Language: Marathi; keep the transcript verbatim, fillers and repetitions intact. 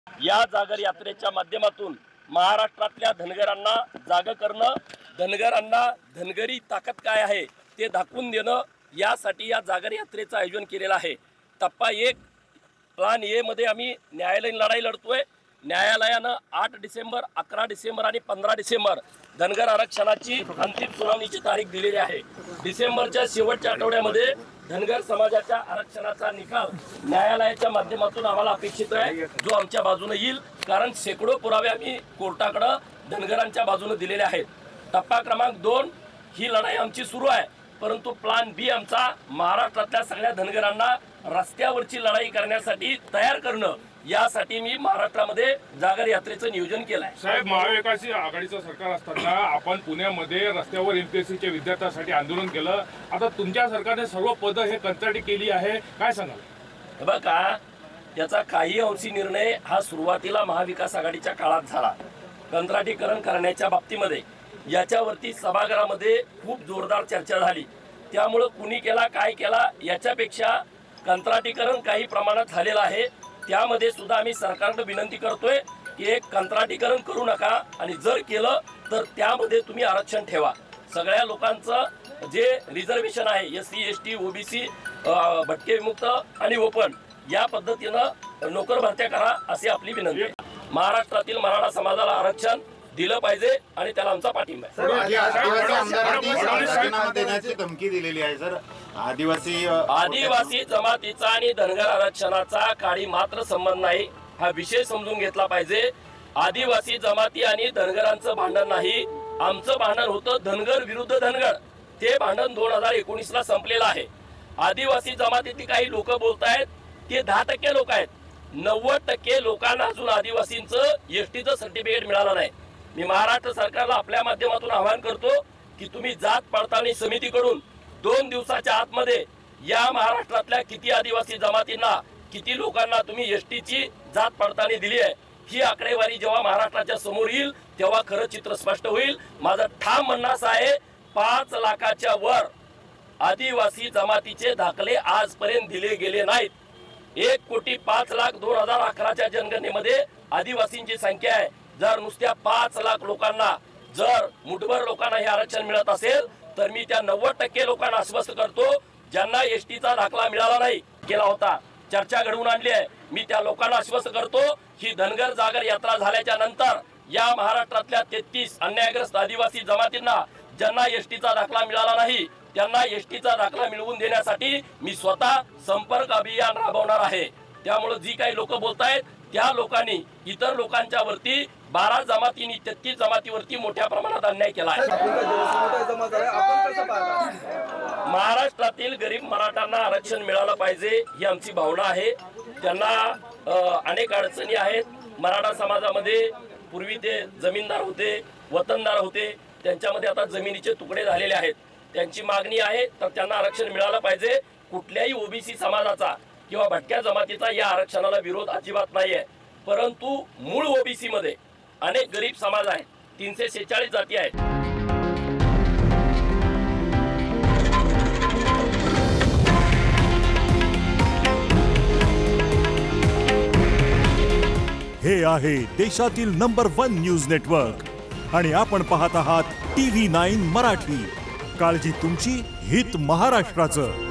या जागर यात्रेच्या माध्यमातून महाराष्ट्रातल्या धनगरांना जाग करणं, धनगरांना धनगरी ताकद काय आहे ते दाखवून देणं यासाठी या जागर यात्रेचं आयोजन केलेलं आहे। टप्पा एक प्लान ए मध्ये आम्ही न्यायालयीन लढाई लढतोय। न्यायालयानं आठ डिसेंबर, अकरा डिसेंबर आणि पंधरा डिसेंबर धनगर आरक्षणाची अंतिम सुनावणीची तारीख दिलेली आहे। डिसेंबरच्या शेवटच्या आठवड्यामध्ये धनगर समाजाच्या आरक्षणाचा निकाल न्यायालयाच्या माध्यमातून आम्हाला अपेक्षित आहे, जो आमच्या बाजूने येईल, कारण शेकडो पुरावे आम्ही कोर्टाकडे धनगरांच्या बाजूने दिलेले आहेत। टप्पा क्रमांक दोन ही लढाई आमची सुरू आहे, परंतु प्लान बी आमचा महाराष्ट्रातल्या सगळ्या धनगरांना रस्त्यावरची लढाई करण्यासाठी तयार करणं, यासाठी मी महाराष्ट्रामध्ये जागर यात्रेचं नियोजन केलं आहे। साहेब, महाविकास आघाडीचं सरकार असताना आपण पुण्यामध्ये रस्त्यावर एमपीएससीच्या विद्यार्थ्यांसाठी आंदोलन केलं। आता तुमच्या सरकारने सर्व पदं हे कंत्राटी केली आहे, काय सांगाल? बघा, याचा काही अंशी निर्णय हा सुरुवातीला महाविकास आघाडीच्या काळात झाला कंत्राटीकरण करण्याच्या बाबतीमध्ये। याच्यावरती सभागृहामध्ये खूप जोरदार चर्चा झाली, त्यामुळे कुणी केला काय केला याच्यापेक्षा कंत्राटीकरण काही प्रमाणात झालेलं आहे। त्यामध्ये सुद्धा आम्ही सरकारला विनंती करतोय की एक कंत्राटीकरण करू नका, आणि जर केलं तर त्यामध्ये तुम्ही आरक्षण ठेवा। सगळ्या लोकांचं जे रिझर्वेशन आहे S C S T OBC भटके विमुक्त आणि ओपन या पद्धतीनं नोकर भरत्या करा अशी आपली विनंती आहे। महाराष्ट्रातील मराठा समाजाला आरक्षण दिलं पाहिजे आणि त्याला आमचा पाठिंबा आहे। देण्याची धमकी दिलेली आहे सर। आदिवासी आदिवासी जमातीचा आणि धनगर आरक्षणाचा काही मात्र संबंध नाही, हा विषय समजून घेतला पाहिजे। आदिवासी जमाती आणि धनगरांचं भांडण नाही, आमचं भांडण होतं धनगर विरुद्ध धनगर। ते भांडण दोन हजार एकोणीस ला संपलेलं आहे। आदिवासी जमातीतील काही लोक बोलतायत ते दहा टक्के लोक आहेत, नव्वद टक्के लोकांना अजून आदिवासींचं एसटीचं सर्टिफिकेट मिळालं नाही। मी महाराष्ट्र सरकारला आपल्या माध्यमातून आवाहन करतो की तुम्ही जात पडताळणी समितीकडून दोन दिवसाच्या आतमध्ये या महाराष्ट्रातल्या किती आदिवासी जमातींना, किती लोकांना तुम्ही एसटीची जात पडताळणी दिली आहे, ही आकडेवारी जेव्हा महाराष्ट्राच्या समोर येईल तेव्हा खरं चित्र स्पष्ट होईल। माझं ठाम म्हणणं असं आहे, पाच लाखाच्या वर आदिवासी जमातीचे दाखले आजपर्यंत दिले गेले नाहीत। एक कोटी पाच लाख दोन हजार अकराच्या जनगणनेमध्ये आदिवासींची संख्या आहे। जर नुसत्या पाच लाख लोकांना, जर मुठभर लोकांना हे आरक्षण मिळत असेल तर मी त्या नव्वद टक्के लोकांना आश्वस्त करतो ज्यांना एसटीचा दाखला मिळाला नाही केला होता, चर्चा घडवून आणली आहे, मी त्या लोकांना आश्वस्त करतो ही धनगर जागर यात्रा झाल्याच्या नंतर या महाराष्ट्रातल्या तेहतीस अन्यायग्रस्त आदिवासी जमातींना ज्यांना एसटीचा दाखला मिळाला नाही त्यांना एसटीचा दाखला मिळवून देण्यासाठी मी स्वतः संपर्क अभियान राबवणार आहे। त्यामुळे जी काही लोक बोलतायत त्या लोकांनी इतर लोकांच्या वरती बारा जमातींनी तेहतीस जमातीवरती मोठ्या प्रमाणात अन्याय केला आहे। महाराष्ट्रातील गरीब मराठ्यांना आरक्षण मिळालं पाहिजे ही आमची भावना आहे। त्यांना अनेक अडचणी आहेत। मराठा समाजामध्ये पूर्वी ते जमीनदार होते, वतनदार होते, त्यांच्यामध्ये आता जमिनीचे तुकडे झालेले आहेत। त्यांची मागणी आहे तर त्यांना आरक्षण मिळालं पाहिजे। कुठल्याही ओबीसी समाजाचा किंवा भटक्या जमातीचा या आरक्षणाला विरोध अजिबात नाही आहे, परंतु मूळ ओबीसी मध्ये अनेक गरीब समाज आहेत, तीनशे शेहेचाळीस जाती आहेत। हे आहे देशातील नंबर वन न्यूज नेटवर्क आणि आपण पाहत आहात टीव्ही नाईन मराठी। काळजी तुमची, हित महाराष्ट्राचं।